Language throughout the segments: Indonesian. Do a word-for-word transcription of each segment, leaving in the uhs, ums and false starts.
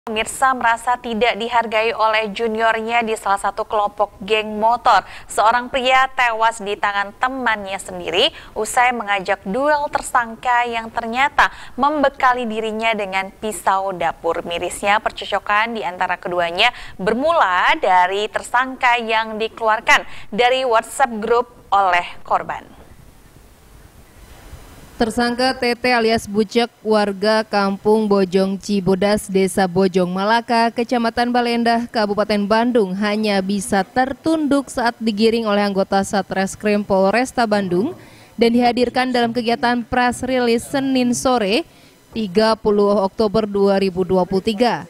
Pemirsa merasa tidak dihargai oleh juniornya di salah satu kelompok geng motor. Seorang pria tewas di tangan temannya sendiri usai mengajak duel tersangka yang ternyata membekali dirinya dengan pisau dapur. Mirisnya percocokan di antara keduanya bermula dari tersangka yang dikeluarkan dari WhatsApp grup oleh korban. Tersangka T T alias Bucek, warga Kampung Bojong Cibodas, Desa Bojong Malaka, Kecamatan Balendah, Kabupaten Bandung, hanya bisa tertunduk saat digiring oleh anggota Satreskrim Polresta Bandung dan dihadirkan dalam kegiatan press release Senin sore tiga puluh Oktober dua ribu dua puluh tiga.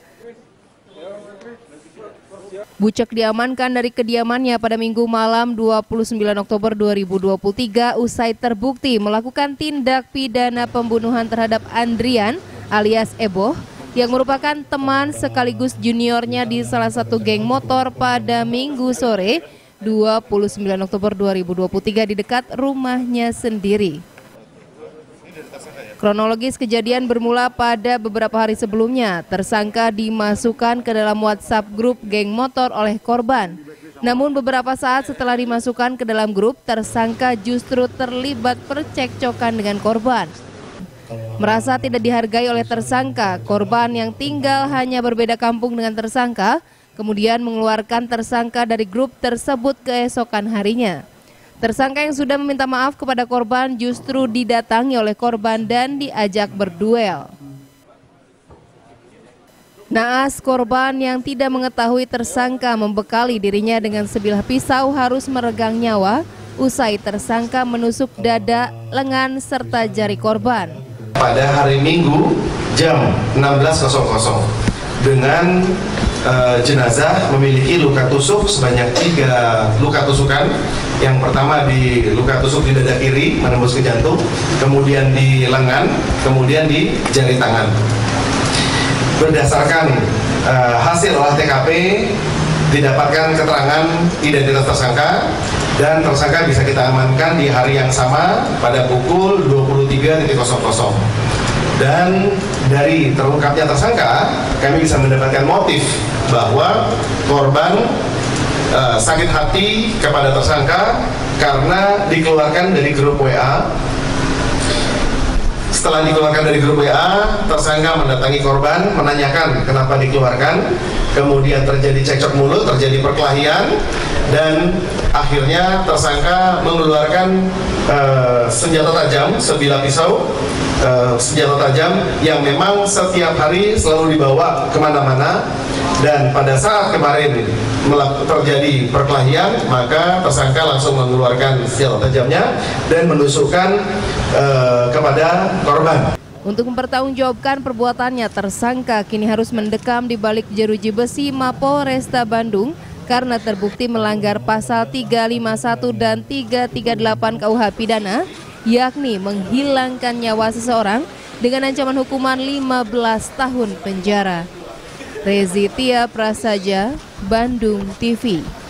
Bucek diamankan dari kediamannya pada Minggu malam dua puluh sembilan Oktober dua ribu dua puluh tiga usai terbukti melakukan tindak pidana pembunuhan terhadap Andrian alias Eboh yang merupakan teman sekaligus juniornya di salah satu geng motor pada Minggu sore dua puluh sembilan Oktober dua ribu dua puluh tiga di dekat rumahnya sendiri. Kronologis kejadian bermula pada beberapa hari sebelumnya. Tersangka dimasukkan ke dalam WhatsApp grup geng motor oleh korban. Namun beberapa saat setelah dimasukkan ke dalam grup, tersangka justru terlibat percekcokan dengan korban. Merasa tidak dihargai oleh tersangka, korban yang tinggal hanya berbeda kampung dengan tersangka, kemudian mengeluarkan tersangka dari grup tersebut keesokan harinya. Tersangka yang sudah meminta maaf kepada korban justru didatangi oleh korban dan diajak berduel. Naas, korban yang tidak mengetahui tersangka membekali dirinya dengan sebilah pisau harus meregang nyawa usai tersangka menusuk dada, lengan, serta jari korban. Pada hari Minggu jam enam belas dengan uh, jenazah memiliki luka tusuk sebanyak tiga luka tusukan. Yang pertama di luka tusuk di dada kiri menembus ke jantung, kemudian di lengan, kemudian di jari tangan. Berdasarkan uh, hasil olah T K P didapatkan keterangan identitas tersangka dan tersangka bisa kita amankan di hari yang sama pada pukul dua puluh tiga nol nol. Dan dari terungkapnya tersangka, kami bisa mendapatkan motif bahwa korban uh, sakit hati kepada tersangka karena dikeluarkan dari grup W A. Setelah dikeluarkan dari grup W A, tersangka mendatangi korban, menanyakan kenapa dikeluarkan, kemudian terjadi cekcok mulut, terjadi perkelahian, dan akhirnya tersangka mengeluarkan uh, senjata tajam, sebilah pisau, uh, senjata tajam yang memang setiap hari selalu dibawa kemana-mana. Dan pada saat kemarin terjadi perkelahian, maka tersangka langsung mengeluarkan senjata tajamnya dan menusukkan uh, kepada korban. Untuk mempertanggungjawabkan perbuatannya, tersangka kini harus mendekam di balik jeruji besi Mapolresta Bandung karena terbukti melanggar pasal tiga lima satu dan tiga tiga delapan K U H Pidana, yakni menghilangkan nyawa seseorang dengan ancaman hukuman lima belas tahun penjara. Rezi Tia Prasaja, Bandung T V.